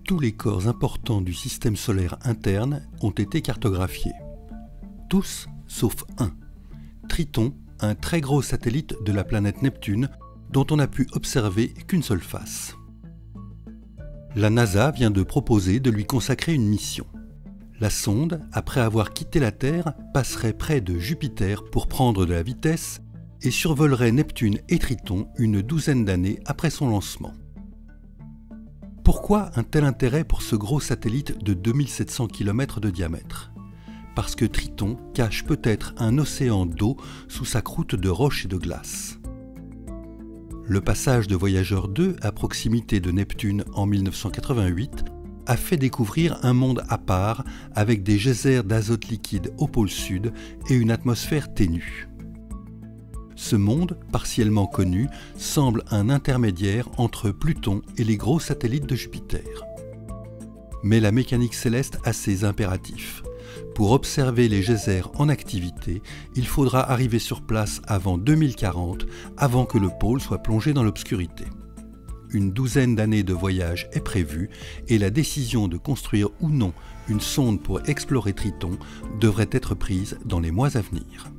Tous les corps importants du système solaire interne ont été cartographiés. Tous sauf un. Triton, un très gros satellite de la planète Neptune dont on n'a pu observer qu'une seule face. La NASA vient de proposer de lui consacrer une mission. La sonde, après avoir quitté la Terre, passerait près de Jupiter pour prendre de la vitesse et survolerait Neptune et Triton une douzaine d'années après son lancement. Pourquoi un tel intérêt pour ce gros satellite de 2700 km de diamètre? Parce que Triton cache peut-être un océan d'eau sous sa croûte de roches et de glace. Le passage de Voyager 2 à proximité de Neptune en 1988 a fait découvrir un monde à part avec des geysers d'azote liquide au pôle sud et une atmosphère ténue. Ce monde, partiellement connu, semble un intermédiaire entre Pluton et les gros satellites de Jupiter. Mais la mécanique céleste a ses impératifs. Pour observer les geysers en activité, il faudra arriver sur place avant 2040, avant que le pôle soit plongé dans l'obscurité. Une douzaine d'années de voyage est prévue et la décision de construire ou non une sonde pour explorer Triton devrait être prise dans les mois à venir.